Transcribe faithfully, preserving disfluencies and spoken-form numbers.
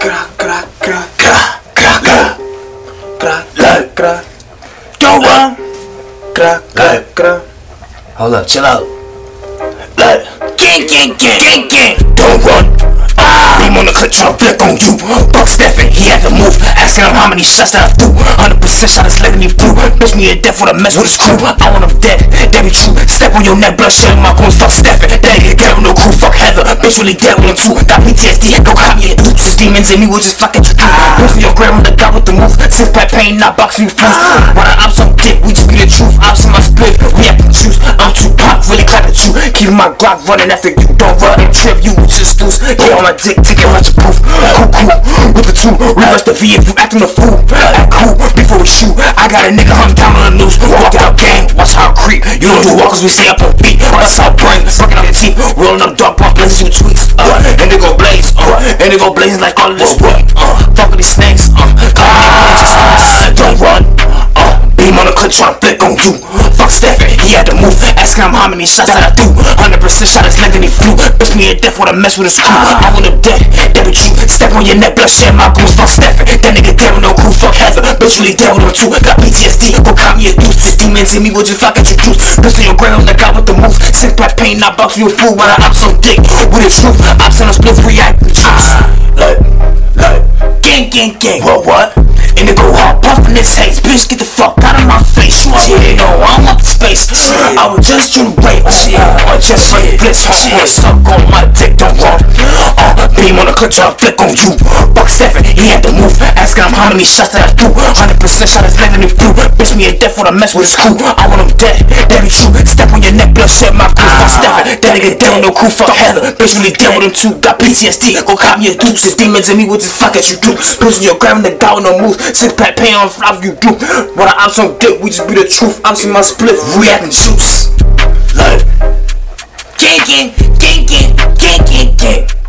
gra gra gra gra gra gra gra gra gra. Don't run. Gra gra gra. Hold up, chill out. Gang gang gang gang gang. Don't run. Beam on the clip, tryna flick on you. Buck Stephen, he had to move. Asking him how many shots that I threw. Hundred percent shot his leg and he flew. Bitch me to death with a mess with his crew. I want him dead, that be true. Step on your neck, blood shedding my bones. Fuck Stephen, that nigga get with no crew. Fuck Heather, bitch really dead with him too. Got P T S D, go cop me a dude. These demons in me will just fucking you. Bitch me your grandma, the guy with the move. Six pack pain, not boxing you fools. When I ops on dick, we just be the truth. Ops in my split, we have to choose. I'm too pop, really clap at you. Keeping my Glock running after you. Don't run and trip, you just loose. Get on my dick, take it right to proof. Cool, cool, with the two, reverse the V if you acting a fool. Act cool before we shoot. I got a nigga hung down on the noose. Walk out gang, watch how I creep. You don't do walkers, we stay up on beat. That's how brain, working out the teeth, rolling up dark pump, blazing you tweets. Uh, and they go blaze, uh, and they go blazing like all of this weed. Uh, fuck with these snakes, uh, just, just don't run. Uh, beam on the clip, tryna flick on you. Fuck Stephen, he had to move. Asking him how many shots that I threw. Hundred percent shot his leg and he flew. Bitch me to death with a mess with his crew. I want him dead, that be true. Step on your neck, blood shed my goons. Fuck Stephen, that nigga dead with no crew. Fuck Heather, bitch really dead with him too. Got P T S D, go cop me a deuce. The demons in me will just fuck at your juice. Bitch on your ground, the guy with the move. Six pack pain, not box you a fool. When I ops on dick, with the truth. Ops on a split, react with juice. Like, like, gang, gang, gang. What, what? And they go hard, puffin' this haze. Bitch, get the fuck out of my face. You already know I'm up to space. I was just trying to wait. Or just like blitz, homeboy, suck on my dick, don't run. Uh, beam on the clip, tryna flick on you. Buck Stephen, he had to move. Asking him how many shots that I threw. Hundred percent shot his leg and he flew. Bitch me to death with a mess with his crew. I want him dead, that be true. Step on your neck, blood shed my crew. Fuck Stephen, that nigga dead with no crew. Fuck Heather, bitch really dead with him too. Got P T S D, go cop me a deuce. The demons in me will just fuck at you do. Bitch on your ground, the guy with no moves. Six pack pain on flop you do. When I ops on dick, we just be the truth. Ops in my split, reacting juice. Like, gang gang, gang gang, gang gang gang.